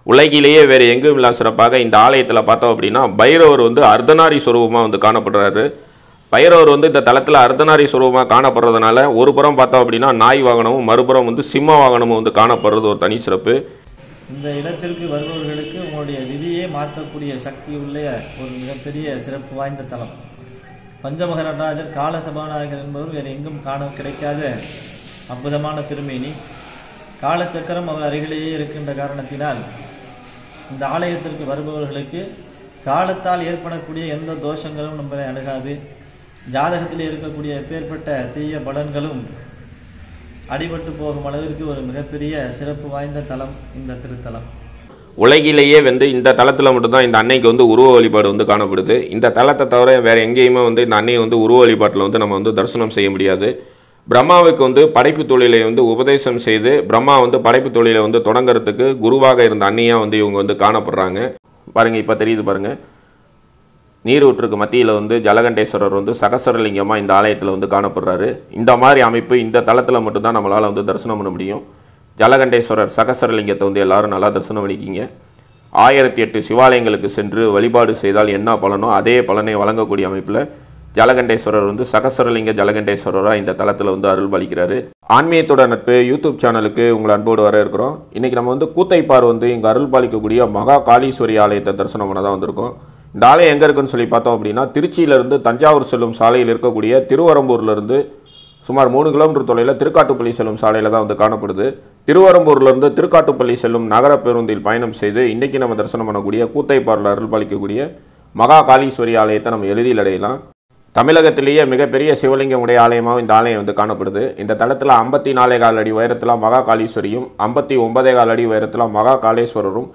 உலகிலேயே வேறு எங்கும் இல்லா சிறப்பாக இந்த ஆலயத்தில் பார்த்தோம் அப்படின்னா பைரவர் வந்து அர்த்தநாரி சுரூபமாக வந்து காணப்படுறாரு. பைரவர் வந்து இந்த தலத்தில் அர்த்தநாரி சுரூபமாக காணப்படுறதுனால ஒரு புறம் பார்த்தோம் அப்படின்னா நாய் வாகனமும் மறுபுறம் வந்து சிம்ம வாகனமும் வந்து காணப்படுறது ஒரு தனி சிறப்பு. இந்த இடத்திற்கு வருபவர்களுக்கு உங்களுடைய விதியை மாற்றக்கூடிய சக்தி உள்ள ஒரு மிகப்பெரிய சிறப்பு வாய்ந்த தலம். பஞ்சமுக நடராஜர் கால சபாநாயகர் என்பவர் வேறு எங்கும் காண கிடைக்காத அற்புதமான திருமேனி. காலச்சக்கரம் அவர் அருகிலேயே இருக்கின்ற காரணத்தினால் இந்த ஆலயத்திற்கு வருபவர்களுக்கு காலத்தால் ஏற்படக்கூடிய எந்த தோஷங்களும் நம்மளை அணுகாது. ஜாதகத்தில் இருக்கக்கூடிய எப்பேற்பட்ட தீய பலன்களும் அடிபட்டு போகும் அளவிற்கு ஒரு மிகப்பெரிய சிறப்பு வாய்ந்த தலம் இந்த திருத்தலம். உலகிலேயே வந்து இந்த தலத்தில் மட்டும்தான் இந்த அன்னைக்கு வந்து உருவ வழிபாடு வந்து காணப்படுது. இந்த தலத்தை தவிர வேறு எங்கேயுமே வந்து இந்த அன்னையை வந்து உருவ வழிபாட்டில் வந்து நம்ம வந்து தரிசனம் செய்ய முடியாது. பிரம்மாவுக்கு வந்து படைப்பு தொழிலை வந்து உபதேசம் செய்து பிரம்மா வந்து படைப்பு தொழிலை வந்து தொடங்கிறதுக்கு குருவாக இருந்த அன்னையாக வந்து இவங்க வந்து காணப்படுறாங்க. பாருங்கள், இப்போ தெரியுது பாருங்கள். நீரூற்றுக்கு மத்தியில் வந்து ஜலகண்டேஸ்வரர் வந்து சகசரலிங்கமாக இந்த ஆலயத்தில் வந்து காணப்படுறாரு. இந்த மாதிரி அமைப்பு இந்த தலத்தில் மட்டும்தான் நம்மளால் வந்து தரிசனம் பண்ண முடியும். ஜலகண்டேஸ்வரர் சகசரலிங்கத்தை வந்து எல்லாரும் நல்லா தரிசனம் பண்ணிக்கிங்க. 1008 சிவாலயங்களுக்கு சென்று வழிபாடு செய்தால் என்ன பலனோ அதே பலனை வழங்கக்கூடிய அமைப்பில் ஜலகண்டேஸ்வரர் வந்து சகசரலிங்க ஜலகண்டேஸ்வரராக இந்த தலத்தில் வந்து அருள் பாலிக்கிறாரு. ஆன்மீகத்தோட நட்பு யூடியூப் சேனலுக்கு உங்களை அன்போடு வர இருக்கிறோம். இன்றைக்கி நம்ம வந்து கூத்தைப்பார் வந்து இங்கே அருள் பாலிக்கக்கூடிய மகா காளீஸ்வரி ஆலயத்தை தரிசனம் பண்ண தான் வந்திருக்கோம். இந்த ஆலயம் எங்கே இருக்குன்னு சொல்லி பார்த்தோம் அப்படின்னா திருச்சியிலிருந்து தஞ்சாவூர் செல்லும் சாலையில் இருக்கக்கூடிய திருவரம்பூர்லேருந்து சுமார் 3 கிலோமீட்டர் தொலைவில் திருக்காட்டுப்பள்ளி செல்லும் சாலையில் தான் வந்து காணப்படுது. திருவரம்பூர்லேருந்து திருக்காட்டுப்பள்ளி செல்லும் நகர பேருந்தில் பயணம் செய்து இன்றைக்கி நம்ம தரிசனம் பண்ணக்கூடிய கூத்தைப்பாரில் அருள் பாலிக்கக்கூடிய மகா காளீஸ்வரி ஆலயத்தை நம்ம எளிதில் அடையலாம். தமிழகத்திலேயே மிகப்பெரிய சிவலிங்கம் உடைய ஆலயமாக இந்த ஆலயம் வந்து காணப்படுது. இந்த தளத்தில் 54.4 அடி உயரத்தில் மகா காளீஸ்வரியும் 59.4 அடி உயரத்தில் மகா காளேஸ்வரரும்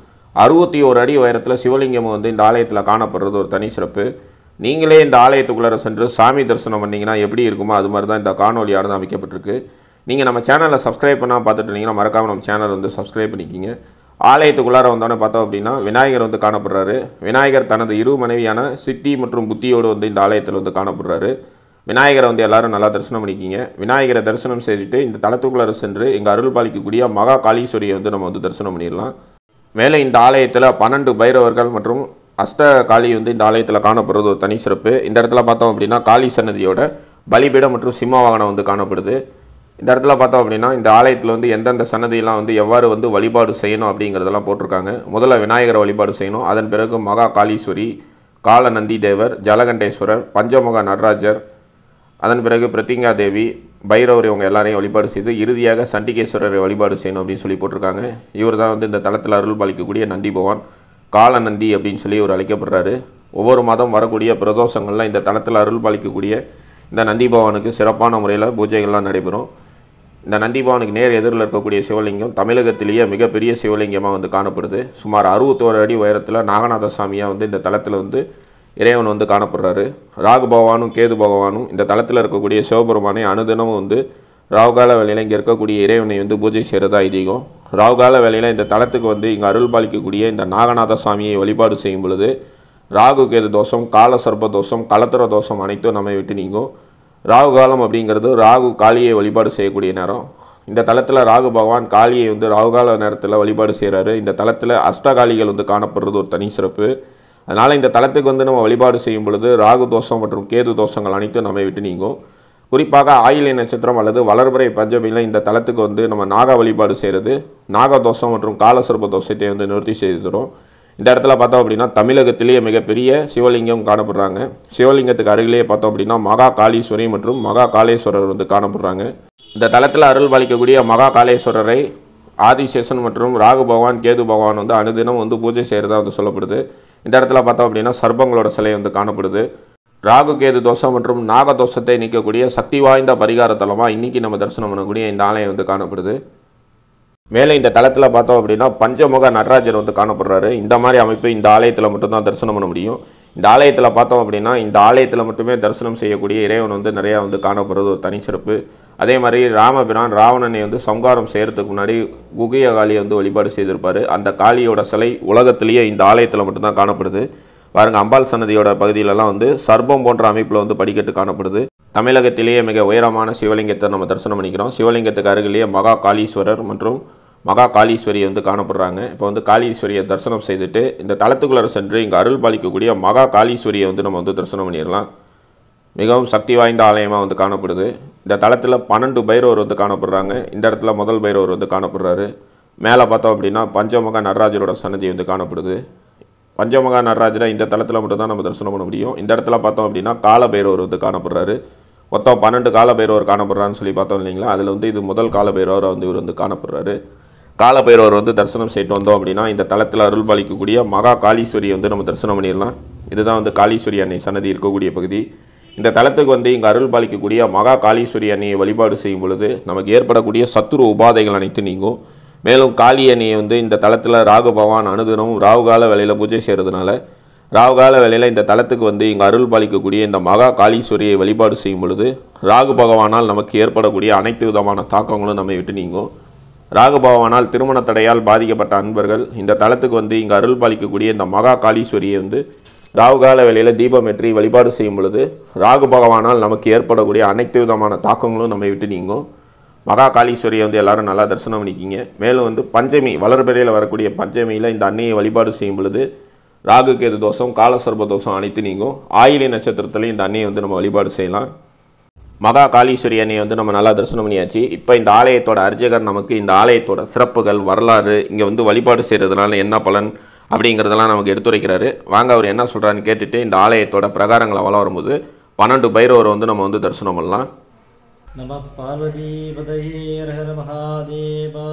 61 அடி உயரத்தில் சிவலிங்கமும் வந்து இந்த ஆலயத்தில் காணப்படுறது ஒரு தனி சிறப்பு. நீங்களே இந்த ஆலயத்துக்குள்ளே சென்று சாமி தரிசனம் பண்ணிங்கன்னா எப்படி இருக்குமோ அது மாதிரி தான் இந்த காணொலியானது அமைக்கப்பட்டிருக்கு. நீங்கள் நம்ம சேனலை சப்ஸ்கிரைப் பண்ணால் பார்த்துட்டு இருந்தீங்கன்னா மறக்காமல் நம்ம சேனல் வந்து சப்ஸ்கிரைப் பண்ணிக்கிங்க. ஆலயத்துக்குள்ளார வந்தோன்னே பார்த்தோம் அப்படின்னா விநாயகர் வந்து காணப்படுறாரு. விநாயகர் தனது இரு மனைவியான சித்தி மற்றும் புத்தியோடு வந்து இந்த ஆலயத்தில் வந்து காணப்படுறாரு. விநாயகரை வந்து எல்லாரும் நல்லா தரிசனம் பண்ணிக்கிங்க. விநாயகரை தரிசனம் செய்துட்டு இந்த தலத்துக்குள்ளார சென்று இங்கே அருள் பாலிக்கக்கூடிய மகா காளீஸ்வரியை வந்து நம்ம வந்து தரிசனம் பண்ணிடலாம். மேலே இந்த ஆலயத்தில் 12 பைரவர்கள் மற்றும் அஷ்ட காளி வந்து இந்த ஆலயத்தில் காணப்படுறது ஒரு தனி சிறப்பு. இந்த இடத்துல பார்த்தோம் அப்படின்னா காளி சன்னதியோட பலிபீடம் மற்றும் சிம்ம வாகனம் வந்து காணப்படுது. இந்த இடத்துல பார்த்தோம் அப்படின்னா இந்த ஆலயத்தில் வந்து எந்தெந்த சன்னதியெல்லாம் வந்து எவ்வாறு வந்து வழிபாடு செய்யணும் அப்படிங்கிறதெல்லாம் போட்டிருக்காங்க. முதல்ல விநாயகரை வழிபாடு செய்யணும். அதன் பிறகு மகா காளீஸ்வரி, கால நந்தி தேவர், ஜலகண்டேஸ்வரர், பஞ்சமுக நடராஜர், அதன் பிறகு பிரத்திங்கா தேவி, பைரவர் இவங்க எல்லாரையும் வழிபாடு செய்து இறுதியாக சண்டிகேஸ்வரரை வழிபாடு செய்யணும் அப்படின்னு சொல்லி போட்டிருக்காங்க. இவர் தான் வந்து இந்த தலத்தில் அருள் பாலிக்கக்கூடிய நந்தி பகவான், கால நந்தி அப்படின்னு சொல்லி இவர் அழைக்கப்படுறாரு. ஒவ்வொரு மாதம் வரக்கூடிய பிரதோஷங்கள்லாம் இந்த தலத்தில் அருள் பாலிக்கக்கூடிய இந்த நந்தி பகவானுக்கு சிறப்பான முறையில் பூஜைகள்லாம் நடைபெறும். இந்த நந்தி பகவானுக்கு நேர் எதிரில் இருக்கக்கூடிய சிவலிங்கம் தமிழகத்திலேயே மிகப்பெரிய சிவலிங்கமாக வந்து காணப்படுது. சுமார் 61 அடி உயரத்தில் நாகநாத சாமியாக வந்து இந்த தலத்தில் வந்து இறைவன் வந்து காணப்படுறாரு. ராகு பகவானும் கேது பகவானும் இந்த தலத்தில் இருக்கக்கூடிய சிவபெருமானை அனுதினமும் வந்து ராகுகால வேளையில் இங்கே இருக்கக்கூடிய இறைவனை வந்து பூஜை செய்கிறதா ஐதீகம். ராகுகால வேளையில் இந்த தலத்துக்கு வந்து இங்கே அருள் பாலிக்கக்கூடிய இந்த நாகநாத சாமியை வழிபாடு செய்யும் பொழுது ராகு கேது தோஷம், கால சர்ப்ப தோஷம், கலத்திர தோஷம் அனைத்தும் நம்மை விட்டு நீங்கும். ராகு காலம் அப்படிங்கிறது ராகு காளியை வழிபாடு செய்யக்கூடிய நேரம். இந்த தலத்தில் ராகு பகவான் காளியை வந்து ராகுகால நேரத்தில் வழிபாடு செய்கிறாரு. இந்த தலத்தில் அஷ்டகாளிகள் வந்து காணப்படுறது ஒரு தனி சிறப்பு. அதனால் இந்த தலத்துக்கு வந்து நம்ம வழிபாடு செய்யும் பொழுது ராகு தோஷம் மற்றும் கேது தோஷங்கள் அனைத்தும் நம்மை விட்டு நீங்கும். குறிப்பாக ஆயிலை நட்சத்திரம் அல்லது வளர்பிறை பஞ்சமியில் இந்த தலத்துக்கு வந்து நம்ம நாக வழிபாடு செய்கிறது நாக தோஷம் மற்றும் காலசர்ப தோஷத்தை வந்து நிவர்த்தி செய்து தரும். இந்த இடத்துல பார்த்தோம் அப்படின்னா தமிழகத்திலேயே மிகப்பெரிய சிவலிங்கம் காணப்படுறாங்க. சிவலிங்கத்துக்கு அருகிலேயே பார்த்தோம் அப்படின்னா மகா காளீஸ்வரி மற்றும் மகா காளேஸ்வரர் வந்து காணப்படுறாங்க. இந்த தலத்தில் அருள் பாலிக்கக்கூடிய மகா காளேஸ்வரரை ஆதிசேஷன் மற்றும் ராகு பகவான் கேது பகவான் வந்து அனுதினம் வந்து பூஜை செய்கிறதா வந்து சொல்லப்படுது. இந்த இடத்துல பார்த்தோம் அப்படின்னா சர்ப்பங்களோட சிலை வந்து காணப்படுது. ராகு கேது தோஷம் மற்றும் நாக தோஷத்தை நீக்கக்கூடிய சக்தி வாய்ந்த பரிகார தலமாக இன்றைக்கி நம்ம தரிசனம் பண்ணக்கூடிய இந்த ஆலயம் வந்து காணப்படுது. மேலே இந்த தலத்தில் பார்த்தோம் அப்படின்னா பஞ்சமுக நடராஜர் வந்து காணப்படுறாரு. இந்த மாதிரி அமைப்பு இந்த ஆலயத்தில் மட்டும்தான் தரிசனம் பண்ண முடியும். இந்த ஆலயத்தில் பார்த்தோம் அப்படின்னா இந்த ஆலயத்தில் மட்டுமே தரிசனம் செய்யக்கூடிய இறைவன் வந்து நிறையா வந்து காணப்படுறது ஒரு தனிச்சிறப்பு. அதே மாதிரி ராமபிரான் ராவணனை வந்து சம்ஹாரம் செய்கிறதுக்கு முன்னாடி குகைய காளியை வந்து வழிபாடு செய்திருப்பார். அந்த காளியோட சிலை உலகத்திலேயே இந்த ஆலயத்தில் மட்டும்தான் காணப்படுது. பாருங்க, அம்பாள் சன்னதியோட பகுதியிலலாம் வந்து சர்ப்பம் போன்ற அமைப்பில் வந்து படிக்கட்டு காணப்படுது. தமிழகத்திலேயே மிக உயரமான சிவலிங்கத்தை நம்ம தரிசனம் பண்ணிக்கிறோம். சிவலிங்கத்துக்கு அருகிலேயே மகா காளீஸ்வரர் மற்றும் மகா காளீஸ்வரியை வந்து காணப்படுறாங்க. இப்போ வந்து காளீஸ்வரியை தரிசனம் செய்துட்டு இந்த தலத்துக்குள்ளே சென்று இங்கே அருள் பாலிக்கக்கூடிய மகா காளீஸ்வரியை வந்து நம்ம வந்து தரிசனம் பண்ணிடலாம். மிகவும் சக்தி வாய்ந்த ஆலயமாக வந்து காணப்படுது. இந்த தலத்தில் 12 பைரவர் வந்து காணப்படுறாங்க. இந்த இடத்துல முதல் பைரவர் வந்து காணப்படுறாரு. மேலே பார்த்தோம் அப்படின்னா பஞ்சமுக நடராஜரோட சன்னதி வந்து காணப்படுது. பஞ்சமுக நடராஜரை இந்த தலத்தில் மட்டும்தான் நம்ம தரிசனம் பண்ண முடியும். இந்த இடத்துல பார்த்தோம் அப்படின்னா கால பைரவர் வந்து காணப்படுறாரு. மொத்தம் 12 கால பைரவர் காணப்படுறான்னு சொல்லி பார்த்தோம் இல்லைங்களா, அதில் வந்து இது முதல் கால பைரவராக வந்து இவர் வந்து காணப்படுறாரு. கால பைரவர் வந்து தரிசனம் செய்து வந்தோம் அப்படின்னா இந்த தலத்தில் அருள் பாலிக்கக்கூடிய மகா காளீஸ்வரியை வந்து நம்ம தரிசனம் பண்ணிடலாம். இதுதான் வந்து காளீஸ்வரி அன்னை சன்னதி இருக்கக்கூடிய பகுதி. இந்த தலத்துக்கு வந்து இங்கே அருள் பாலிக்கக்கூடிய மகா காளீஸ்வரி அன்னையை வழிபாடு செய்யும் பொழுது நமக்கு ஏற்படக்கூடிய சத்துரு உபாதைகள் அனைத்து நீங்கும். மேலும் காளி அன்னையை வந்து இந்த தலத்தில் ராகு பகவான் அனுதினமும் ராகுகால வேளையில் பூஜை செய்கிறதுனால ராகுகால வேளையில் இந்த தலத்துக்கு வந்து இங்கே அருள் பாலிக்கக்கூடிய இந்த மகா காளீஸ்வரியை வழிபாடு செய்யும் பொழுது ராகு பகவானால் நமக்கு ஏற்படக்கூடிய அனைத்து விதமான தாக்கங்களும் நம்மை விட்டு நீங்கும். ராகு பகவானால் திருமண தடையால் பாதிக்கப்பட்ட அன்பர்கள் இந்த தலத்துக்கு வந்து இங்கே அருள் பாலிக்கக்கூடிய இந்த மகா காளீஸ்வரியை வந்து ராகுகால வேளையில் தீபம் ஏற்றி வழிபாடு செய்யும் பொழுது ராகு பகவானால் நமக்கு ஏற்படக்கூடிய அனைத்து விதமான தாக்கங்களும் நம்மை விட்டு நீங்கும். மகா காளீஸ்வரியை வந்து எல்லாரும் நல்லா தரிசனம் பண்ணிக்கிங்க. மேலும் வந்து பஞ்சமி வளர்பிறையில் வரக்கூடிய பஞ்சமியில் இந்த அன்னையை வழிபாடு செய்யும் பொழுது ராகு கேது தோஷம் காலசர்ப தோஷம் அனைத்து நீங்கும். ஆயிலி நட்சத்திரத்துலையும் இந்த அன்னையை வந்து நம்ம வழிபாடு செய்யலாம். மகா காளீஸ்வரி அன்னையை வந்து நம்ம நல்லா தரிசனம் பண்ணியாச்சு. இப்போ இந்த ஆலயத்தோட அர்ச்சகர் நமக்கு இந்த ஆலயத்தோட சிறப்புகள் வரலாறு இங்கே வந்து வழிபாடு செய்கிறதுனால என்ன பலன் அப்படிங்கிறதெல்லாம் நமக்கு எடுத்துரைக்கிறாரு. வாங்க அவர் என்ன சொல்கிறான்னு கேட்டுட்டு இந்த ஆலயத்தோட பிரகாரங்களை வள வரும்போது 12 பைரவரை வந்து நம்ம வந்து தரிசனம் பண்ணலாம். நம பார்வதிபதையே ஹர மகாதேவா.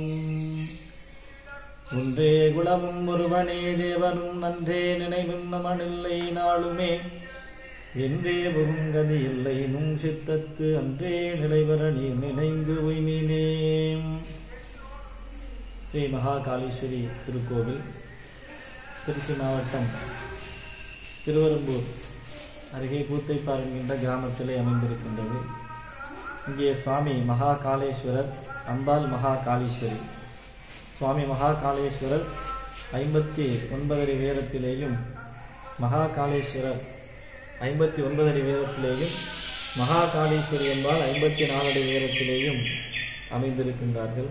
ஒன்றே குலமும் ஒருவனே தேவனும் நன்றே நினைவும் நமனில்லை நாளுமே என்றே புகுங்கதி இல்லை நும் சித்தத்து அன்றே நிலைவர நீர் நினைந்து உய்மினே. ஸ்ரீ மகாகாளீஸ்வரி திருக்கோவில் திருச்சி மாவட்டம் திருவெரும்பூர் அருகே கூத்தைப்பார் என்கின்ற கிராமத்திலே அமைந்திருக்கின்றது. இங்கே சுவாமி மகாகாளேஸ்வரர், அம்பாள் மகாகாளீஸ்வரி. சுவாமி மகாகாளேஸ்வரர் 59 அடி உயரத்திலேயும் மகாகாளேஸ்வரர் 59 அடி உயரத்திலேயும் மகாகாளீஸ்வரி என்பால் 54 அடி உயரத்திலேயும் அமைந்திருக்கின்றார்கள்.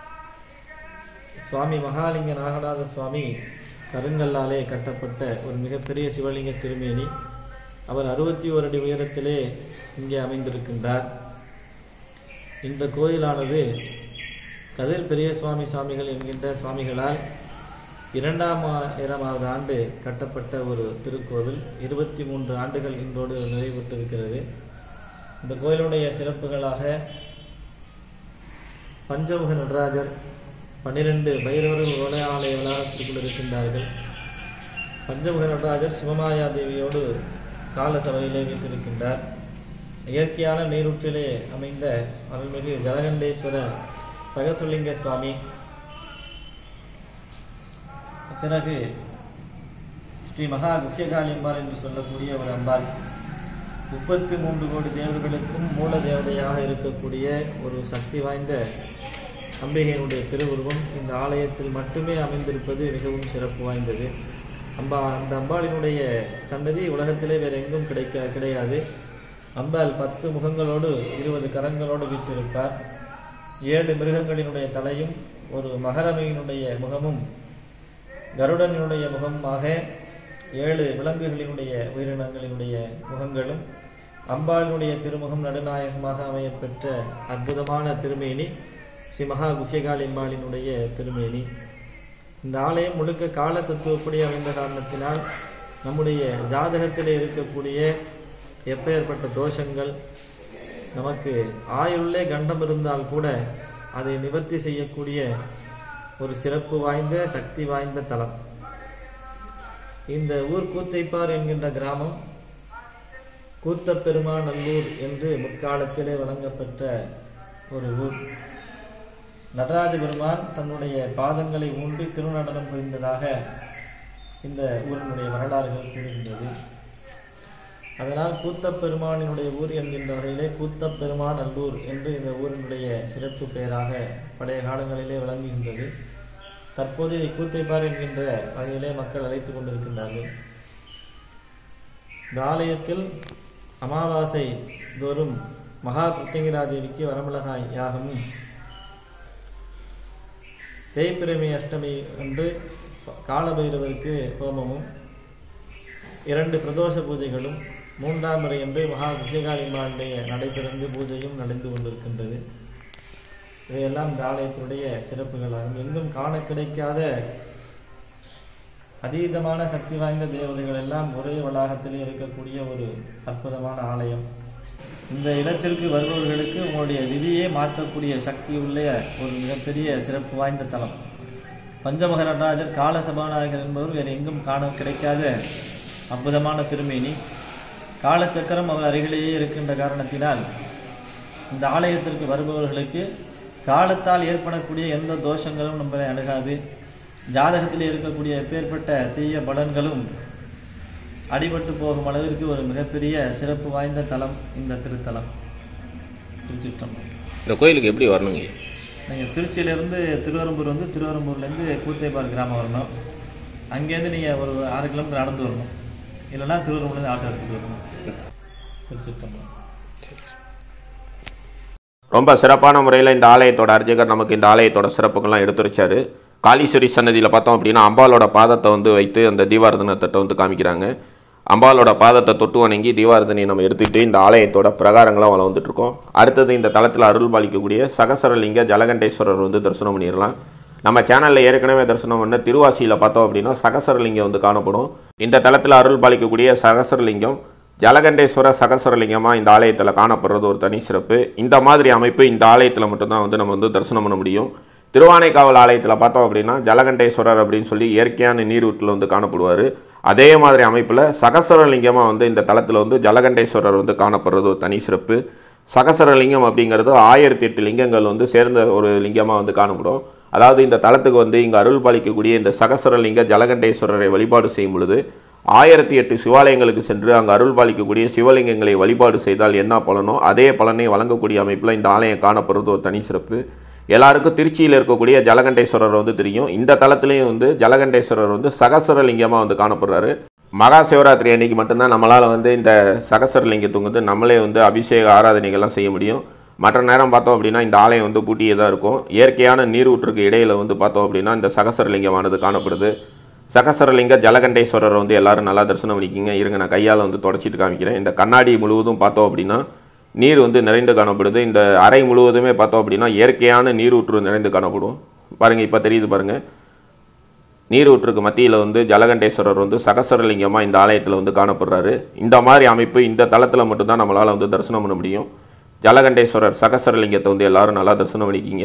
சுவாமி மகாலிங்க நாகநாத சுவாமி கருங்கல்லாலே கட்டப்பட்ட ஒரு மிகப்பெரிய சிவலிங்க திருமேனி. அவர் 61 அடி உயரத்திலே இங்கே அமைந்திருக்கின்றார். இந்த கோயிலானது கதிர் பெரிய சுவாமிகள் என்கின்ற சுவாமிகளால் 2000ஆவது ஆண்டு கட்டப்பட்ட ஒரு திருக்கோவில். 23 ஆண்டுகள் இன்றோடு நிறைவுற்றிருக்கிறது. இந்த கோயிலுடைய சிறப்புகளாக பஞ்சமுக நடராஜர் 12 பைரவர்கள் ஒரே ஆலய வளாகத்திற்குள் இருக்கின்றார்கள். பஞ்சமுக நடராஜர் சிவமாயா தேவியோடு கால சபையிலே வீட்டிருக்கின்றார். இயற்கையான நீரூற்றிலே அமைந்த அருள்மிகு ஜலகண்டேஸ்வர சகசுலிங்க சுவாமி. பிறகு ஸ்ரீ மகா குக்கியகாளி அம்பாள் என்று சொல்லக்கூடிய ஒரு அம்பாள் 33 கோடி தேவர்களுக்கும் மூல தேவதையாக இருக்கக்கூடிய ஒரு சக்தி வாய்ந்த அம்பிகையினுடைய திருவுருவம் இந்த ஆலயத்தில் மட்டுமே அமைந்திருப்பது மிகவும் சிறப்பு வாய்ந்தது. அந்த அம்பாளினுடைய சன்னதி உலகத்திலே வேறு எங்கும் கிடையாது. அம்பாள் 10 முகங்களோடு 20 கரங்களோடு வீற்றிருப்பார். 7 மிருகங்களினுடைய தலையும் ஒரு மகரமையினுடைய முகமும் கருடனினுடைய முகமாக 7 விலங்குகளினுடைய உயிரினங்களினுடைய முகங்களும் அம்பாளினுடைய திருமுகம் நடுநாயகமாக அமையப்பெற்ற அற்புதமான திருமேனி ஸ்ரீ மகா குக்கியகாளி அம்பாளினுடைய திருமேனி. இந்த ஆலயம் முழுக்க கால தத்துவப்படி அமைந்த காரணத்தினால் நம்முடைய ஜாதகத்திலே இருக்கக்கூடிய எப்பேற்பட்ட தோஷங்கள், நமக்கு ஆயுள்ளே கண்டம் இருந்தால் கூட அதை நிவர்த்தி செய்யக்கூடிய ஒரு சிறப்பு வாய்ந்த சக்தி வாய்ந்த தலம். இந்த ஊர் கூத்தைப்பார் என்கின்ற கிராமம் கூத்தப்பெருமாநல்லூர் என்று முற்காலத்திலே வழங்கப்பட்ட ஒரு ஊர். நடராஜ பெருமான் தன்னுடைய பாதங்களை ஊன்றி திருநடனம் புரிந்ததாக இந்த ஊரினுடைய வரலாறுகள் கூறுகின்றது. அதனால் கூத்தப்பெருமானினுடைய ஊர் என்கின்ற வகையிலே கூத்தப்பெருமாநல்லூர் என்று இந்த ஊரினுடைய சிறப்பு பெயராக பழைய காலங்களிலே விளங்குகின்றது. தற்போது இதை கூத்தைப்பார் என்கின்ற வகையிலே மக்கள் அழைத்து கொண்டிருக்கின்றார்கள். இந்த ஆலயத்தில் அமாவாசை தோறும் மகா கிருத்திங்கிரா தேவிக்கு வரமிளகாய் யாகமும் தேய்பிரமி அஷ்டமி அன்று காலபைரவருக்கு ஹோமமும் 2 பிரதோஷ பூஜைகளும் 3ஆம் முறை என்று மகா விஜயகாளிமாவுடைய நடைபெறுந்து பூஜையும் நடந்து கொண்டிருக்கின்றது. இவையெல்லாம் இந்த ஆலயத்தினுடைய சிறப்புகளாகும். எங்கும் காண கிடைக்காத அதீதமான சக்தி வாய்ந்த தேவதைகள் எல்லாம் ஒரே வளாகத்திலே இருக்கக்கூடிய ஒரு அற்புதமான ஆலயம். இந்த இடத்திற்கு வருபவர்களுக்கு உங்களுடைய விதியை மாற்றக்கூடிய சக்தி உள்ள ஒரு மிகப்பெரிய சிறப்பு வாய்ந்த தலம். பஞ்சமுக நடராஜர் கால சபாநாயகர் என்பவர் வேறு எங்கும் காண கிடைக்காத அற்புதமான திருமேனி. காலச்சக்கரம் அவர் அருகிலேயே இருக்கின்ற காரணத்தினால் இந்த ஆலயத்திற்கு வருபவர்களுக்கு காலத்தால் ஏற்படக்கூடிய எந்த தோஷங்களும் நம்மளை அணுகாது. ஜாதகத்தில் இருக்கக்கூடிய எப்பேற்பட்ட தீய பலன்களும் அடிபட்டு போகும் அளவிற்கு ஒரு மிகப்பெரிய சிறப்பு வாய்ந்த தலம் இந்த திருத்தலம். திருச்சிற்றம்பலம். இந்த கோயிலுக்கு எப்படி வரணுங்க? நீங்கள் திருச்சியிலேருந்து திருவரம்பூர் வந்து திருவரம்பூர்லேருந்து கூத்தேபார் கிராமம் வரணும். அங்கேருந்து நீங்கள் ஒரு 6 கிலோமீட்டர் நடந்து வரணும். இல்லைன்னா திருவரம்பூர்லேருந்து ஆட்டோ எடுத்துகிட்டு வரணும். திருச்சிற்றம்பலம். ரொம்ப சிறப்பான முறையில் இந்த ஆலயத்தோட அர்ச்சகர் நமக்கு இந்த ஆலயத்தோட சிறப்புகள்லாம் எடுத்துரைச்சாரு. காளீஸ்வரி சன்னதியில் பார்த்தோம் அப்படின்னா அம்பாலோட பாதத்தை வந்து வைத்து அந்த தீபாரதனை தட்டை வந்து காமிக்கிறாங்க. அம்பாலோட பாதத்தை தொட்டு வணங்கி தீபாரதனை நம்ம எடுத்துக்கிட்டு இந்த ஆலயத்தோட பிரகாரங்களாக வள வந்துட்டுருக்கோம். அடுத்தது இந்த தளத்தில் அருள் பாலிக்கக்கூடிய சகசரலிங்க ஜலகண்டேஸ்வரர் வந்து தரிசனம் பண்ணிடலாம். நம்ம சேனலில் ஏற்கனவே தரிசனம் பண்ண திருவாசியில் பார்த்தோம் அப்படின்னா சகசரலிங்கம் வந்து காணப்படும். இந்த தளத்தில் அருள் பாலிக்கக்கூடிய சகசரலிங்கம் ஜலகண்டேஸ்வர சகசரலிங்கமாக இந்த ஆலயத்தில் காணப்படுறது ஒரு தனி சிறப்பு. இந்த மாதிரி அமைப்பு இந்த ஆலயத்தில் மட்டும்தான் வந்து நம்ம வந்து தரிசனம் பண்ண முடியும். திருவானைக்காவல் ஆலயத்தில் பார்த்தோம் அப்படின்னா ஜலகண்டேஸ்வரர் அப்படின்னு சொல்லி இயற்கையான நீரூற்றில் வந்து காணப்படுவார். அதே மாதிரி அமைப்பில் சகசரலிங்கமாக வந்து இந்த தளத்தில் வந்து ஜலகண்டேஸ்வரர் வந்து காணப்படுறது ஒரு தனி சிறப்பு. சகசரலிங்கம் அப்படிங்கிறது 1008 லிங்கங்கள் வந்து சேர்ந்த ஒரு லிங்கமாக வந்து காணப்படும். அதாவது இந்த தளத்துக்கு வந்து இங்கே அருள் பாலிக்கக்கூடிய இந்த சகசரலிங்க ஜலகண்டேஸ்வரரை வழிபாடு செய்யும் பொழுது 1008 சிவாலயங்களுக்கு சென்று அங்கே அருள் பாலிக்கக்கூடிய சிவலிங்கங்களை வழிபாடு செய்தால் என்ன பலனோ அதே பலனை வழங்கக்கூடிய அமைப்பில் இந்த ஆலயம் காணப்படுறது ஒரு தனி சிறப்பு. எல்லாருக்கும் திருச்சியில் இருக்கக்கூடிய ஜலகண்டேஸ்வரர் வந்து தெரியும். இந்த தளத்துலேயும் வந்து ஜலகண்டேஸ்வரர் வந்து சகசரலிங்கமாக வந்து காணப்படுறாரு. மகா சிவராத்திரி அன்னைக்கு மட்டும்தான் நம்மளால் வந்து இந்த சகசரலிங்கத்துக்கு வந்து நம்மளே வந்து அபிஷேக ஆராதனைகள்லாம் செய்ய முடியும். மற்ற நேரம் பார்த்தோம் அப்படின்னா இந்த ஆலயம் வந்து பூட்டியே தான் இருக்கும். இயற்கையான நீரூற்றுக்கு இடையில் வந்து பார்த்தோம் அப்படின்னா இந்த சகசரலிங்கமானது காணப்படுது. சகசரலிங்க ஜலகண்டேஸ்வரர் வந்து எல்லாரும் நல்லா தரிசனம் பண்ணிக்கிங்க. இருங்க, நான் கையால் வந்து தொடச்சிட்டு காமிக்கிறேன். இந்த கண்ணாடி முழுவதும் பார்த்தோம் அப்படின்னா நீர் வந்து நிறைந்து காணப்படுது. இந்த அறை முழுவதுமே பார்த்தோம் அப்படின்னா இயற்கையான நீரூற்று நிறைந்து காணப்படும். பாருங்கள், இப்போ தெரியுது பாருங்கள். நீரூற்றுக்கு மத்தியில் வந்து ஜலகண்டேஸ்வரர் வந்து சகசரலிங்கமாக இந்த ஆலயத்தில் வந்து காணப்படுறாரு. இந்த மாதிரி அமைப்பு இந்த தளத்தில் மட்டும்தான் நம்மளால் வந்து தரிசனம் பண்ண முடியும். ஜலகண்டேஸ்வரர் சகசரலிங்கத்தை வந்து எல்லாரும் நல்லா தரிசனம் பண்ணிக்கிங்க.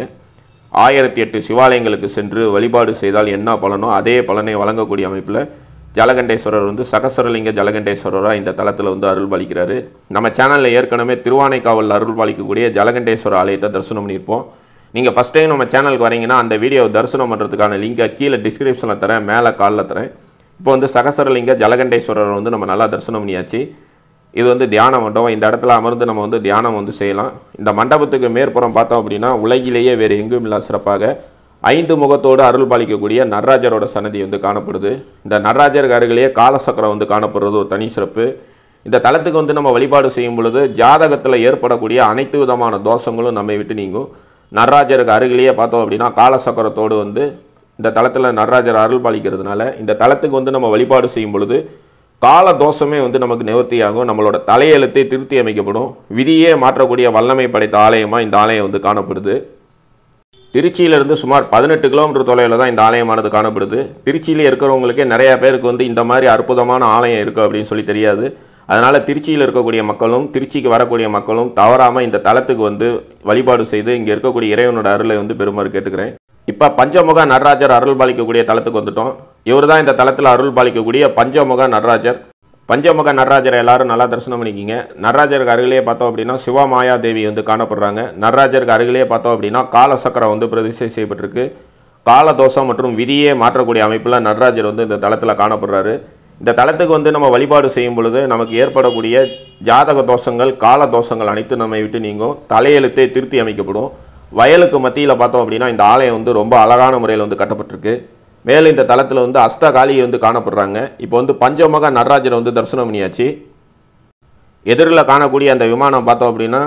1008 சிவாலயங்களுக்கு சென்று வழிபாடு செய்தால் என்ன பலனோ அதே பலனை வழங்கக்கூடிய அமைப்பில் ஜலகண்டேஸ்வரர் வந்து சகசரலிங்க ஜலகண்டேஸ்வரராக இந்த தளத்தில் வந்து அருள் பாலிக்கிறாரு. நம்ம சேனலில் ஏற்கனவே திருவானைக்காவலில் அருள் பாலிக்கக்கூடிய ஜலகண்டேஸ்வரர் ஆலயத்தை தரிசனம் பண்ணியிருப்போம். நீங்கள் ஃபஸ்ட் டைம் நம்ம சேனலுக்கு வரீங்கன்னா அந்த வீடியோவை தரிசனம் பண்ணுறதுக்கான லிங்கை கீழே டிஸ்கிரிப்ஷனில் தரேன், மேலே காலில் தரேன். இப்போ வந்து சகசரலிங்க ஜலகண்டேஸ்வரர் வந்து நம்ம நல்லா தரிசனம் பண்ணியாச்சு. இது வந்து தியான மண்டபம். இந்த இடத்துல அமர்ந்து நம்ம வந்து தியானம் வந்து செய்யலாம். இந்த மண்டபத்துக்கு மேற்புறம் பார்த்தோம் அப்படின்னா உலகிலேயே வேறு எங்கும் இல்லா சிறப்பாக 5 முகத்தோடு அருள் பாலிக்கக்கூடிய நடராஜரோட சன்னதி வந்து காணப்படுது. இந்த நடராஜருக்கு அருகிலேயே காலசக்கரம் வந்து காணப்படுறது ஒரு தனி சிறப்பு. இந்த தலத்துக்கு வந்து நம்ம வழிபாடு செய்யும் பொழுது ஜாதகத்தில் ஏற்படக்கூடிய அனைத்து விதமான தோஷங்களும் நம்மை விட்டு நீங்கும். நடராஜருக்கு அருகிலேயே பார்த்தோம் அப்படின்னா காலசக்கரத்தோடு வந்து இந்த தலத்தில் நடராஜர் அருள் பாலிக்கிறதுனால இந்த தலத்துக்கு வந்து நம்ம வழிபாடு செய்யும் பொழுது கால தோஷமே வந்து நமக்கு நிவர்த்தியாகும். நம்மளோட தலையெழுத்தை திருத்தி அமைக்கப்படும். விதியே மாற்றக்கூடிய வல்லமை படைத்த ஆலயமாக இந்த ஆலயம் வந்து காணப்படுது. திருச்சியிலிருந்து சுமார் 18 கிலோமீட்டர் தொலைவில் தான் இந்த ஆலயமானது காணப்படுது. திருச்சியில் இருக்கிறவங்களுக்கே நிறையா பேருக்கு வந்து இந்த மாதிரி அற்புதமான ஆலயம் இருக்குது அப்படின்னு சொல்லி தெரியாது. அதனால் திருச்சியில் இருக்கக்கூடிய மக்களும் திருச்சிக்கு வரக்கூடிய மக்களும் தவறாமல் இந்த தலத்துக்கு வந்து வழிபாடு செய்து இங்கே இருக்கக்கூடிய இறைவனோட அருளை வந்து பெருமாறு கேட்டுக்கிறேன். இப்போ பஞ்சமுக நடராஜர் அருள் பாலிக்கக்கூடிய தலத்துக்கு வந்துட்டோம். இவர் தான் இந்த தலத்தில் அருள் பாலிக்கக்கூடிய பஞ்சமுக நடராஜர். பஞ்சமுக நடராஜரை எல்லாரும் நல்லா தரிசனம் பண்ணிக்கிங்க. நடராஜருக்கு அருகிலேயே பார்த்தோம் அப்படின்னா சிவமாயா தேவி வந்து காணப்படுறாங்க. நடராஜருக்கு அருகிலேயே பார்த்தோம் அப்படின்னா காலசக்கரம் வந்து பிரதிஷ்டை செய்யப்பட்டிருக்கு. காலதோஷம் மற்றும் விதியே மாற்றக்கூடிய அமைப்பில் நடராஜர் வந்து இந்த தலத்தில் காணப்படுறாரு. இந்த தலத்துக்கு வந்து நம்ம வழிபாடு செய்யும் பொழுது நமக்கு ஏற்படக்கூடிய ஜாதக தோஷங்கள் கால தோஷங்கள் அனைத்தும் நம்மை விட்டு நீங்கும். தலையெழுத்தை திருத்தி அமைக்கப்படும். வயலுக்கு மத்தியில் பார்த்தோம் அப்படின்னா இந்த ஆலயம் வந்து ரொம்ப அழகான முறையில் வந்து கட்டப்பட்டிருக்கு. மேலும் இந்த தலத்தில் வந்து அஷ்டகாளி வந்து காணப்படுறாங்க. இப்போ வந்து பஞ்சமுக நடராஜரை வந்து தரிசனம் பண்ணியாச்சு. எதிரில் காணக்கூடிய அந்த விமானம் பார்த்தோம் அப்படின்னா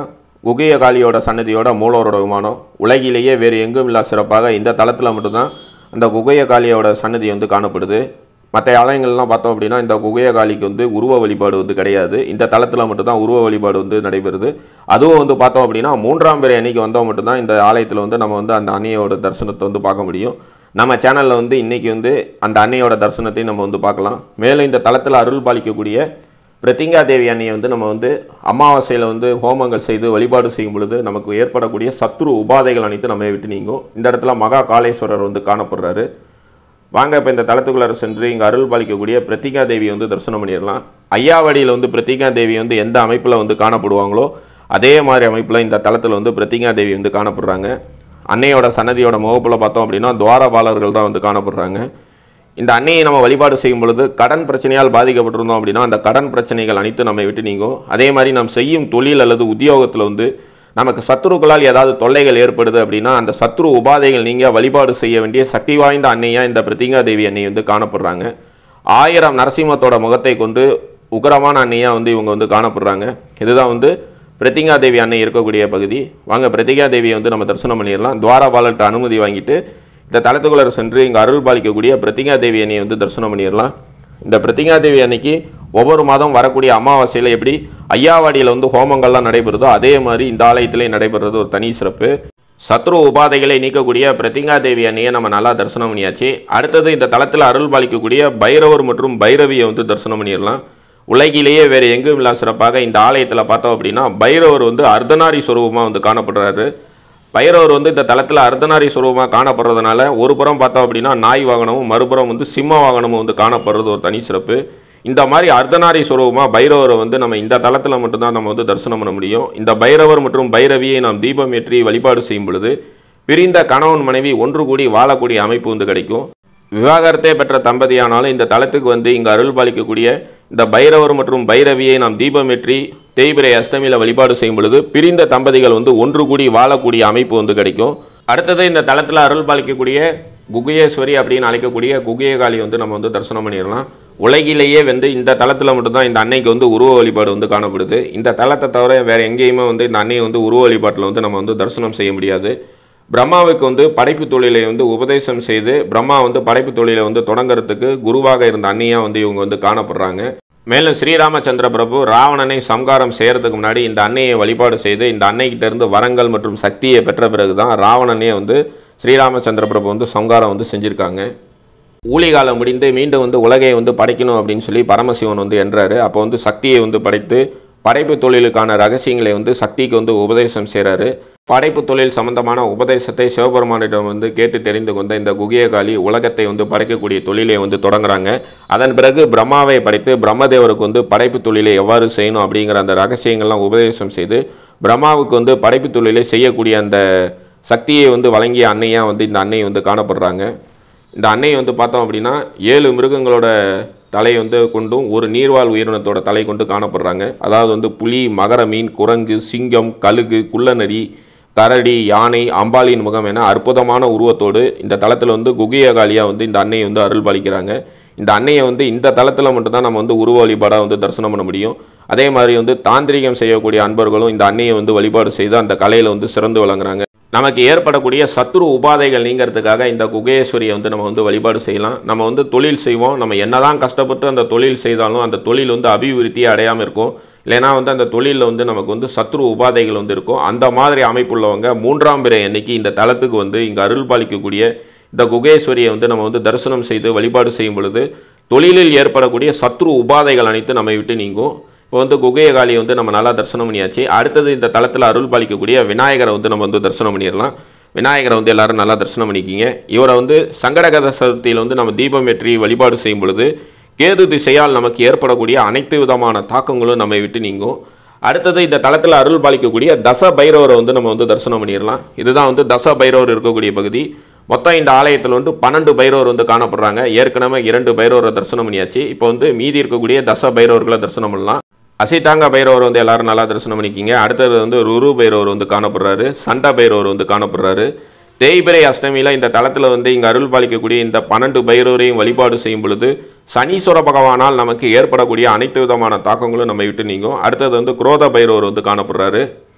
குகைய காளியோட சன்னதியோட மூலவரோட விமானம். உலகிலேயே வேறு எங்கும் இல்லா சிறப்பாக இந்த தளத்தில் மட்டும்தான் அந்த குகைய காளியோட சன்னதி வந்து காணப்படுது. மற்ற ஆலயங்கள்லாம் பார்த்தோம் அப்படின்னா இந்த குகைய காளிக்கு வந்து உருவ வழிபாடு வந்து கிடையாது. இந்த தளத்தில் மட்டும்தான் உருவ வழிபாடு வந்து நடைபெறுது. அதுவும் வந்து பார்த்தோம் அப்படின்னா 3ஆம் பிறை அன்னைக்கு வந்தால் மட்டும்தான் இந்த ஆலயத்தில் வந்து நம்ம வந்து அந்த அன்னையோட தரிசனத்தை வந்து பார்க்க முடியும். நம்ம சேனலில் வந்து இன்றைக்கி வந்து அந்த அன்னையோட தரிசனத்தை நம்ம வந்து பார்க்கலாம். மேலும் இந்த தளத்தில் அருள் பாலிக்கக்கூடிய பிரத்திங்கா தேவி அன்னையை வந்து நம்ம வந்து அமாவாசையில் வந்து ஹோமங்கள் செய்து வழிபாடு செய்யும் பொழுது நமக்கு ஏற்படக்கூடிய சத்ரு உபாதைகள் அனைத்து நம்ம விட்டு நீங்கும். இந்த இடத்துல மகா காளேஸ்வரர் வந்து காணப்படுறாரு. வாங்க இப்போ இந்த தளத்துக்குள்ளார சென்று இங்கே அருள் பாலிக்கக்கூடிய பிரத்திங்கா தேவி வந்து தரிசனம் பண்ணிடலாம். ஐயாவடியில் வந்து பிரத்திங்கா தேவி வந்து எந்த அமைப்பில் வந்து காணப்படுவாங்களோ அதே மாதிரி அமைப்பில் இந்த தளத்தில் வந்து பிரத்திங்கா தேவி வந்து காணப்படுறாங்க. அன்னையோட சன்னதியோட முகப்பில் பார்த்தோம் அப்படின்னா துவாரபாலர்கள் தான் வந்து காணப்படுறாங்க. இந்த அன்னையை நம்ம வழிபாடு செய்யும் பொழுது கடன் பிரச்சனையால் பாதிக்கப்பட்டிருந்தோம் அப்படின்னா அந்த கடன் பிரச்சனைகள் அனைத்து நம்ம விட்டு நீங்கும். அதே மாதிரி நாம் செய்யும் தொழில் அல்லது உத்தியோகத்தில் வந்து நமக்கு சத்துருக்களால் ஏதாவது தொல்லைகள் ஏற்படுது அப்படின்னா அந்த சத்ரு உபாதைகள் நீங்கள் வழிபாடு செய்ய வேண்டிய சக்தி வாய்ந்த அன்னையாக இந்த பிரத்திங்கா தேவி அன்னை வந்து காணப்படுறாங்க. 1000 நரசிம்மத்தோட முகத்தை கொண்டு உக்கிரமான அன்னையாக வந்து இவங்க வந்து காணப்படுறாங்க. இதுதான் வந்து பிரத்திங்கா தேவி அன்னை இருக்கக்கூடிய பகுதி. வாங்க பிரத்திங்கா தேவியை வந்து நம்ம தரிசனம் பண்ணிடலாம். துவாரபாலர்கிட்ட அனுமதி வாங்கிட்டு இந்த தளத்துக்குள்ளார சென்று இங்கே அருள் பாலிக்கக்கூடிய பிரத்திங்கா தேவி அன்னையை வந்து தரிசனம் பண்ணிடலாம். இந்த பிரத்திங்கா தேவி அன்னைக்கு ஒவ்வொரு மாதம் வரக்கூடிய அமாவாசையில் எப்படி ஐயாவாடியில் வந்து ஹோமங்கள்லாம் நடைபெறுதோ அதே மாதிரி இந்த ஆலயத்திலே நடைபெறுறது ஒரு தனி சிறப்பு. சத்ரு உபாதைகளை நீக்கக்கூடிய பிரத்திங்கா தேவி அன்னையை நம்ம நல்லா தரிசனம் பண்ணியாச்சு. அடுத்தது இந்த தளத்தில் அருள் பாலிக்கக்கூடிய பைரவர் மற்றும் பைரவியை வந்து தரிசனம் பண்ணிடலாம். உலகிலேயே வேறு எங்கும் இல்லா சிறப்பாக இந்த ஆலயத்தில் பார்த்தோம் அப்படின்னா பைரவர் வந்து அர்த்தநாரி சுரூபமாக வந்து காணப்படுறாரு. பைரவர் வந்து இந்த தளத்தில் அர்த்தநாரி சுரூபமாக காணப்படுறதுனால ஒரு புறம் பார்த்தோம் அப்படின்னா நாய் வாகனமும் மறுபுறம் வந்து சிம்ம வாகனமும் வந்து காணப்படுறது ஒரு தனி சிறப்பு. இந்த மாதிரி அர்த்தநாரி சுரூபமாக பைரவரை வந்து நம்ம இந்த தளத்தில் மட்டும்தான் நம்ம வந்து தரிசனம் பண்ண முடியும். இந்த பைரவர் மற்றும் பைரவியை நாம் தீபம் ஏற்றி வழிபாடு செய்யும் பொழுது பிரிந்த கணவன் மனைவி ஒன்று கூடி வாழக்கூடிய அமைப்பு வந்து கிடைக்கும். விவாகரத்தை பெற்ற தம்பதியானாலும் இந்த தளத்துக்கு வந்து இங்கே அருள் பாலிக்கக்கூடிய இந்த பைரவர் மற்றும் பைரவியை நாம் தீபம் ஏற்றி தேய்பிரை அஷ்டமியில் வழிபாடு செய்யும் பொழுது பிரிந்த தம்பதிகள் வந்து ஒன்று கூடி வாழக்கூடிய அமைப்பு வந்து கிடைக்கும். அடுத்தது இந்த தளத்தில் அருள் பாலிக்கக்கூடிய குகையேஸ்வரி அப்படின்னு அழைக்கக்கூடிய குகைய காளி வந்து நம்ம வந்து தரிசனம் பண்ணிடலாம். உலகிலேயே வந்து இந்த தளத்தில் மட்டும்தான் இந்த அன்னைக்கு வந்து உருவ வழிபாடு வந்து காணப்படுது. இந்த தளத்தை தவிர வேறு எங்கேயுமே வந்து இந்த அன்னையை வந்து உருவ வழிபாட்டில் வந்து நம்ம வந்து தரிசனம் செய்ய முடியாது. பிரம்மாவுக்கு வந்து படைப்பு தொழிலை வந்து உபதேசம் செய்து பிரம்மா வந்து படைப்பு தொழிலை வந்து தொடங்கிறதுக்கு குருவாக இருந்த அன்னையாக வந்து இவங்க வந்து காணப்படுறாங்க. மேலும் ஸ்ரீராமச்சந்திர பிரபு ராவணனை சம்காரம் செய்கிறதுக்கு முன்னாடி இந்த அன்னையை வழிபாடு செய்து இந்த அன்னைக்கிட்டேருந்து வரங்கள் மற்றும் சக்தியை பெற்ற பிறகு தான் ராவணனே வந்து ஸ்ரீராமச்சந்திர பிரபு வந்து சம்காரம் வந்து செஞ்சுருக்காங்க. ஊழிகாலம் முடிந்து மீண்டும் வந்து உலகை வந்து படைக்கணும் அப்படின்னு சொல்லி பரமசிவன் வந்து என்றார். அப்போ வந்து சக்தியை வந்து படைத்து படைப்பு தொழிலுக்கான ரகசியங்களை வந்து சக்திக்கு வந்து உபதேசம் செய்கிறாரு. படைப்பு தொழில் சம்பந்தமான உபதேசத்தை சிவபெருமானிடம் வந்து கேட்டு தெரிந்து கொண்ட இந்த குகைய காளி உலகத்தை வந்து படைக்கக்கூடிய தொழிலை வந்து தொடங்குறாங்க. அதன் பிறகு பிரம்மாவை படைத்து பிரம்மதேவருக்கு வந்து படைப்பு தொழிலை எவ்வாறு செய்யணும் அப்படிங்கிற அந்த ரகசியங்கள்லாம் உபதேசம் செய்து பிரம்மாவுக்கு வந்து படைப்பு தொழிலை செய்யக்கூடிய அந்த சக்தியை வந்து வழங்கிய அன்னையாக வந்து இந்த அன்னை வந்து காணப்படுறாங்க. இந்த அன்னை வந்து பார்த்தோம் அப்படின்னா 7 மிருகங்களோட தலை வந்து கொண்டும் ஒரு நீர்வாழ் உயிரினத்தோட தலை கொண்டு காணப்படுறாங்க. அதாவது வந்து புலி, மகர மீன், குரங்கு, சிங்கம், கழுகு, குள்ளநரி, கரடி, யானை, அம்பாளியின் முகம் என அற்புதமான உருவத்தோடு இந்த தளத்தில் வந்து குகைய காளியாக வந்து இந்த அன்னையை வந்து அருள் பாலிக்கிறாங்க. இந்த அன்னையை வந்து இந்த தளத்தில் மட்டும்தான் நம்ம வந்து உருவ வழிபாடாக வந்து தரிசனம் பண்ண முடியும். அதே மாதிரி வந்து தாந்திரிகம் செய்யக்கூடிய அன்பர்களும் இந்த அன்னையை வந்து வழிபாடு செய்து அந்த கலையில் வந்து சிறந்து விளங்குறாங்க. நமக்கு ஏற்படக்கூடிய சத்ரு உபாதைகள் நீங்கிறதுக்காக இந்த குகையேஸ்வரியை வந்து நம்ம வந்து வழிபாடு செய்யலாம். நம்ம வந்து தொழில் செய்வோம். நம்ம என்னதான் கஷ்டப்பட்டு அந்த தொழில் செய்தாலும் அந்த தொழில் வந்து அபிவிருத்தியை அடையாமல் இருக்கும். இல்லைனா வந்து அந்த தொழிலில் வந்து நமக்கு வந்து சத்ரு உபாதைகள் வந்து இருக்கும். அந்த மாதிரி அமைப்புள்ளவங்க 3ஆம் பிறை அன்னைக்கு இந்த தலத்துக்கு வந்து இங்கே அருள் பாலிக்கக்கூடிய இந்த குகையேஸ்வரியை வந்து நம்ம வந்து தரிசனம் செய்து வழிபாடு செய்யும் பொழுது தொழிலில் ஏற்படக்கூடிய சத்ரு உபாதைகள் அனைத்து நம்மை விட்டு நீங்கும். இப்போ வந்து குகைய காளியை வந்து நம்ம நல்லா தரிசனம் பண்ணியாச்சு. அடுத்தது இந்த தளத்தில் அருள் பாலிக்கக்கூடிய விநாயகரை வந்து நம்ம வந்து தரிசனம் பண்ணிடலாம். விநாயகரை வந்து எல்லாரும் நல்லா தரிசனம் பண்ணிக்கிங்க. இவரை வந்து சங்கடகர சதுர்த்தியில் வந்து நம்ம தீபம் ஏற்றி வழிபாடு செய்யும் பொழுது கேது திசையால் நமக்கு ஏற்படக்கூடிய அனைத்து விதமான தாக்கங்களும் நம்மை விட்டு நீங்கும். அடுத்தது இந்த தளத்தில் அருள் பாலிக்கக்கூடிய தச பைரவரை வந்து நம்ம வந்து தரிசனம் பண்ணிடலாம். இதுதான் வந்து தச பைரவர் இருக்கக்கூடிய பகுதி. மொத்தம் இந்த ஆலயத்தில் வந்து 12 பைரவர் வந்து காணப்படுறாங்க. ஏற்கனவே 2 பைரவரை தரிசனம் பண்ணியாச்சு. இப்போ வந்து மீதி இருக்கக்கூடிய தச பைரவர்களை தரிசனம் பண்ணலாம். அசிதாங்க பைரவர் வந்து எல்லாரும் நல்லா தரிசனம் பண்ணிக்கிங்க. அடுத்தது வந்து ருரு பைரவர் வந்து காணப்படுறாரு. சண்ட பைரவர் வந்து காணப்படுறாரு. தேய்பிரை அஷ்டமியில் இந்த தளத்தில் வந்து இங்கே அருள் பாலிக்கக்கூடிய இந்த 12 பைரவரையும் வழிபாடு செய்யும் பொழுது சனீஸ்வர பகவானால் நமக்கு ஏற்படக்கூடிய அனைத்து விதமான தாக்கங்களும் நம்ம விட்டு நீங்கும். அடுத்தது வந்து குரோத பைரவர் வந்து காணப்படுறாரு.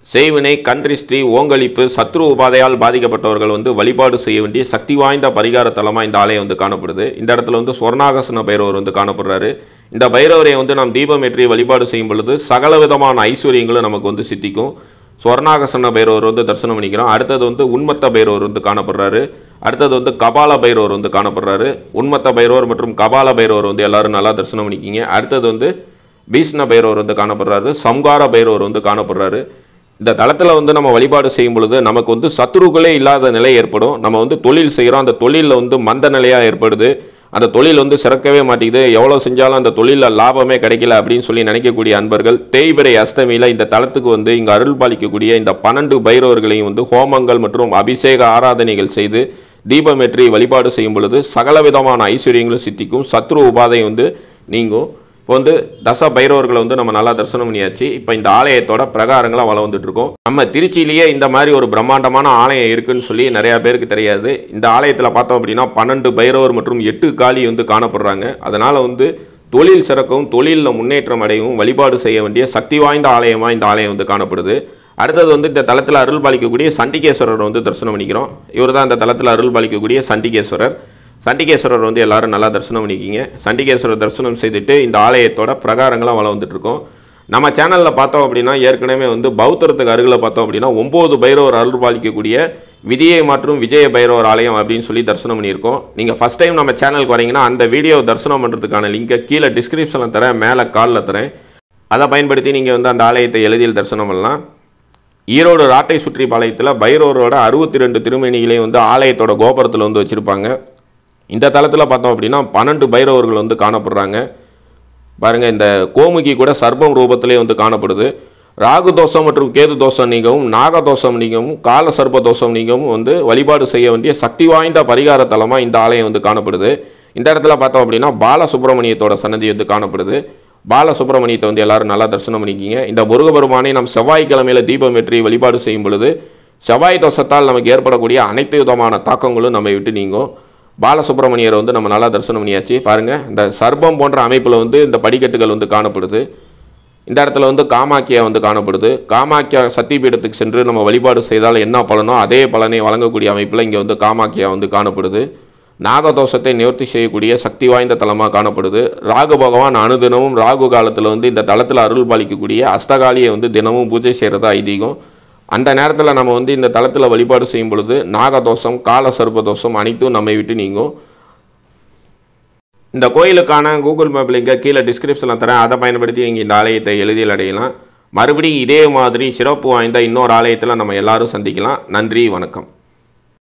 செய்வினை, கண்திருஷ்டி, ஓங்களிப்பு, சத்ரு உபாதையால் பாதிக்கப்பட்டவர்கள் வந்து வழிபாடு செய்ய வேண்டிய சக்தி வாய்ந்த பரிகார தலமாக இந்த ஆலயம் வந்து காணப்படுது. இந்த இடத்துல வந்து சொர்ணாகசன பைரவர் வந்து காணப்படுறாரு. இந்த பைரவரை வந்து நாம் தீபம் ஏற்றி வழிபாடு செய்யும் பொழுது சகல விதமான ஐஸ்வர்யங்களும் நமக்கு வந்து சித்திக்கும். சொர்ணாகசன பைரவர் வந்து தரிசனம் பண்ணிக்கிறோம். அடுத்தது வந்து உன்மத்த பைரவர் வந்து காணப்படுறாரு. அடுத்தது வந்து கபால பைரவர் வந்து காணப்படுறாரு. உன்மத்த பைரவர் மற்றும் கபால பைரவர் வந்து எல்லாரும் நல்லா தரிசனம் பண்ணிக்கிங்க. அடுத்தது வந்து பீஷ்ண பைரவர் வந்து காணப்படுறாரு. சம்கார பைரவர் வந்து காணப்படுறாரு. இந்த தளத்தில் வந்து நம்ம வழிபாடு செய்யும் பொழுது நமக்கு வந்து சத்துருக்களே இல்லாத நிலை ஏற்படும். நம்ம வந்து தொழில் செய்கிறோம், அந்த தொழிலில் வந்து மந்த நிலையாக ஏற்படுது. அந்த தொழில் வந்து சிறக்கவே மாட்டேங்குது. எவ்வளோ செஞ்சாலும் அந்த தொழிலில் லாபமே கிடைக்கல அப்படின்னு சொல்லி நினைக்கக்கூடிய அன்பர்கள் தேய்பிறை அஷ்டமியில் இந்த தளத்துக்கு வந்து இங்கே அருள் பாலிக்கக்கூடிய இந்த 12 பைரவர்களையும் வந்து ஹோமங்கள் மற்றும் அபிஷேக ஆராதனைகள் செய்து தீபமேற்றி வழிபாடு செய்யும் பொழுது சகலவிதமான ஐஸ்வர்யங்களும் சித்திக்கும். சத்ரு உபாதை வந்து நீங்கும். இப்போ வந்து தச பைரவர்களை வந்து நம்ம நல்லா தரிசனம் பண்ணியாச்சு. இப்போ இந்த ஆலயத்தோட பிரகாரங்களாக வளம் வந்துட்டு இருக்கோம். நம்ம திருச்சியிலேயே இந்த மாதிரி ஒரு பிரம்மாண்டமான ஆலயம் இருக்குன்னு சொல்லி நிறையா பேருக்கு தெரியாது. இந்த ஆலயத்தில் பார்த்தோம் அப்படின்னா 12 பைரவர் மற்றும் 8 காளி வந்து காணப்படுறாங்க. அதனால் வந்து தொழில் சிறக்கவும் தொழிலில் முன்னேற்றம் அடையவும் வழிபாடு செய்ய வேண்டிய சக்தி வாய்ந்த ஆலயமாக இந்த ஆலயம் வந்து காணப்படுது. அடுத்தது வந்து இந்த தலத்தில் அருள் பாலிக்கக்கூடிய சண்டிகேஸ்வரர் வந்து தரிசனம் பண்ணிக்கிறோம். இவர் தான் இந்த தலத்தில் அருள் பாலிக்கக்கூடிய சண்டிகேஸ்வரர். சண்டிகேஸ்வரர் வந்து எல்லாரும் நல்லா தரிசனம் பண்ணிக்கிங்க. சண்டிகேஸ்வரர் தரிசனம் செய்துட்டு இந்த ஆலயத்தோட பிரகாரங்களாக வளம் வந்துட்டுருக்கோம். நம்ம சேனலில் பார்த்தோம் அப்படின்னா ஏற்கனவே வந்து பௌத்தரத்துக்கு அருகில் பார்த்தோம் அப்படின்னா 9 பைரவர் அருள் பாலிக்கக்கூடிய விதியை மற்றும் விஜய பைரவர் ஆலயம் அப்படின்னு சொல்லி தரிசனம் பண்ணியிருக்கோம். நீங்கள் ஃபஸ்ட் டைம் நம்ம சேனலுக்கு வரீங்கன்னா அந்த வீடியோ தரிசனம் பண்ணுறதுக்கான லிங்கை கீழே டிஸ்கிரிப்ஷனில் தரேன், மேலே காலில் தரேன். அதை பயன்படுத்தி நீங்கள் வந்து அந்த ஆலயத்தை எளிதில் தரிசனம் பண்ணலாம். ஈரோடு ராட்டை சுற்றி பாளையத்தில் பைரவரோட 62 திருமேனிகளையும் வந்து ஆலயத்தோட கோபுரத்தில் வந்து வச்சுருப்பாங்க. இந்த தளத்தில் பார்த்தோம் அப்படின்னா 12 பைரவர்கள் வந்து காணப்படுறாங்க. பாருங்கள், இந்த கோமுகி கூட சர்ப்பம் ரூபத்திலே வந்து காணப்படுது. ராகு தோஷம் மற்றும் கேது தோஷம் நீங்கவும், நாகதோஷம் நீங்கவும், கால சர்ப்ப தோஷம் நீங்கவும் வந்து வழிபாடு செய்ய வேண்டிய சக்தி வாய்ந்த பரிகார தலமாக இந்த ஆலயம் வந்து காணப்படுது. இந்த இடத்துல பார்த்தோம் அப்படின்னா பாலசுப்ரமணியத்தோட சன்னதி வந்து காணப்படுது. பாலசுப்ரமணியத்தை வந்து எல்லாரும் நல்லா தரிசனம் பண்ணிக்கிங்க. இந்த முருகபெருமானை நாம் செவ்வாய்க்கிழமையில் தீபம் ஏற்றி வழிபாடு செய்யும் பொழுது செவ்வாய் தோஷத்தால் நமக்கு ஏற்படக்கூடிய அனைத்து விதமான தாக்கங்களும் நம்ம விட்டு நீங்கும். பாலசுப்ரமணியரை வந்து நம்ம நல்லா தரிசனம் பண்ணியாச்சு. பாருங்கள், இந்த சர்ப்பம் போன்ற அமைப்பில் வந்து இந்த படிக்கட்டுகள் வந்து காணப்படுது. இந்த இடத்துல வந்து காமாக்கியா வந்து காணப்படுது. காமாக்கியா சக்தி பீடத்துக்கு சென்று நம்ம வழிபாடு செய்தால் என்ன பலனோ அதே பலனை வழங்கக்கூடிய அமைப்பில் இங்கே வந்து காமாக்கியா வந்து காணப்படுது. நாகதோஷத்தை நிவர்த்தி செய்யக்கூடிய சக்தி வாய்ந்த தலமாக காணப்படுது. ராகு பகவான் அனுதினமும் ராகு காலத்தில் வந்து இந்த தலத்தில் அருள் பாலிக்கக்கூடிய அஷ்டகாலியை வந்து தினமும் பூஜை செய்கிறது ஐதீகம். அந்த நேரத்தில் நம்ம வந்து இந்த தலத்தில் வழிபாடு செய்யும் பொழுது நாகதோஷம், கால சர்ப்ப தோஷம் அனைத்தும் நம்மை விட்டு நீங்கும். இந்த கோயிலுக்கான கூகுள் மேப் லிங்கை கீழே டிஸ்கிரிப்ஷனில் தரேன். அதை பயன்படுத்தி நீங்கள் இந்த ஆலயத்தை எளிதில் அடையலாம். மறுபடியும் இதே மாதிரி சிறப்பு வாய்ந்த இன்னொரு ஆலயத்தில் நம்ம எல்லாரும் சந்திக்கலாம். நன்றி, வணக்கம்.